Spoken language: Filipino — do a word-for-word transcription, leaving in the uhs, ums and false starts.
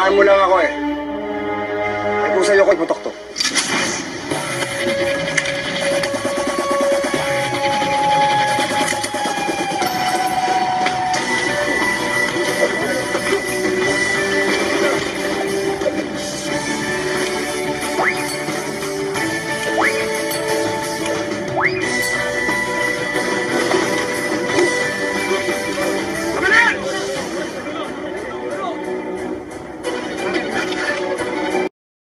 Inahan mo lang ako eh. Ay kung sa'yo ko iputok